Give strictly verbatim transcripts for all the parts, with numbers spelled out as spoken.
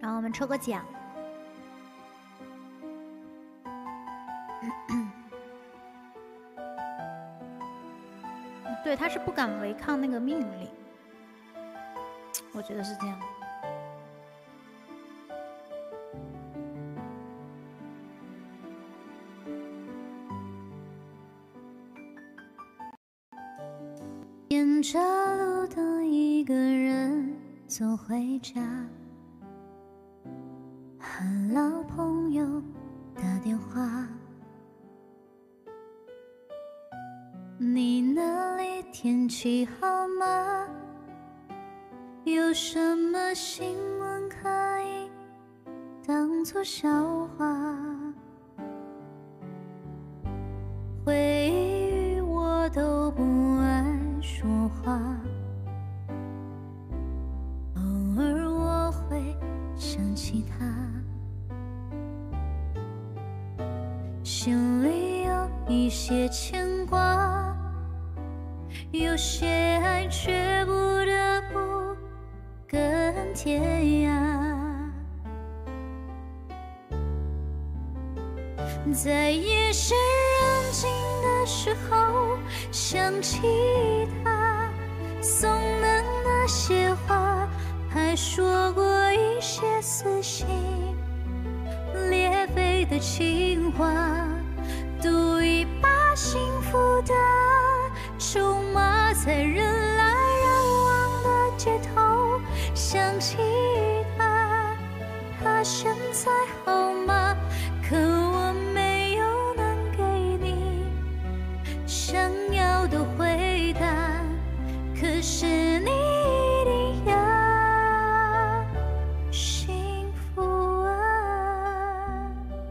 然后我们抽个奖。对，他是不敢违抗那个命令，我觉得是这样。沿着路灯，一个人走回家，和老朋友打电话。你那里天气好吗？有什么新闻可以当作笑话？回忆我都不爱说话，偶尔我会想起他，心里有一些牵挂，有些爱却不得不各安天涯。在夜深人静的时候想起他，送的那些话，还说过一些撕心裂肺的情话，赌一把幸福的筹码，在人来人往的街头想起他。他现在好吗？可我没有能给你想要的回答，可是你一定要幸福啊。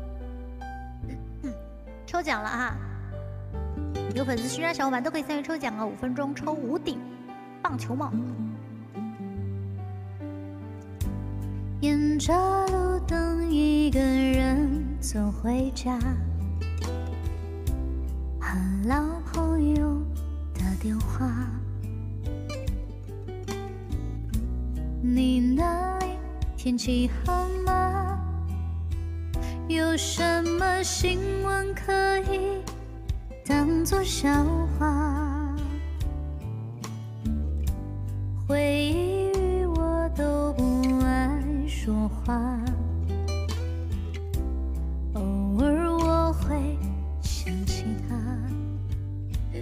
抽奖了哈，有粉丝勋章小伙伴都可以参与抽奖哦，五分钟抽五顶棒球帽。沿着路灯，一个人走回家，和老朋友打电话。你那里天气好吗？有什么新闻可以当作笑话？回忆与我都不爱说话，偶尔我会想起他，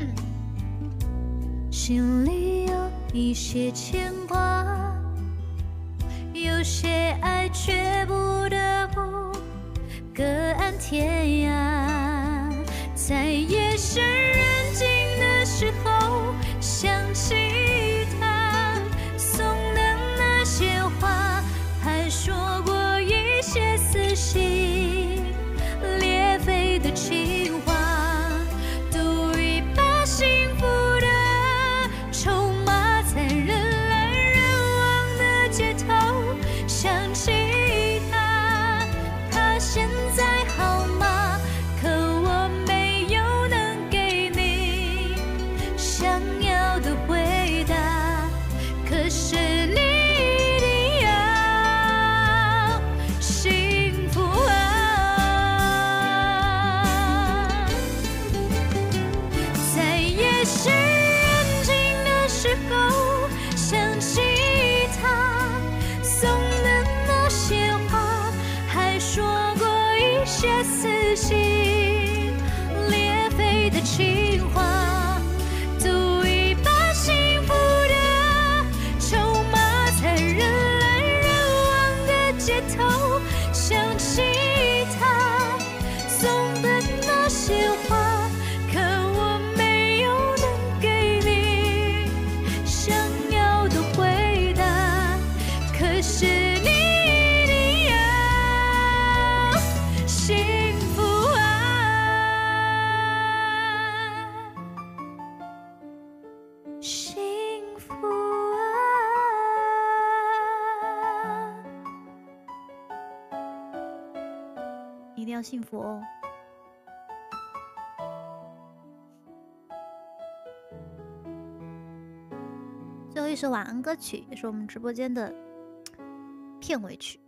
心里有一些牵挂，有些爱却不得不各安天涯。在夜深人静的时候想起他，送的那些话，还说过一些撕心裂肺的情话，赌一把幸福的筹码，在人来人往的街头想起他。他现在好吗？可我没有能给你想要的回答，可是你一定要幸福啊。在夜深人静的时候想起他，送的那些话，还说过一些撕心裂肺的情话，赌一把幸福的筹码，在人来人往的街头想起他，送的那些话，可我没有能给你想要的回答，可是你一定要幸福啊。幸福啊，一定要幸福哦。最后一首晚安歌曲，也是我们直播间的片尾曲。